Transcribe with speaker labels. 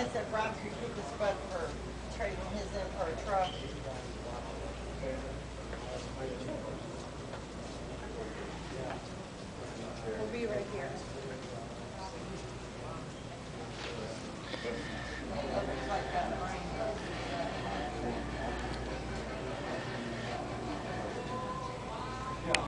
Speaker 1: Dennis said Rob could get the spud for trading his in for a truck. We'll be right here.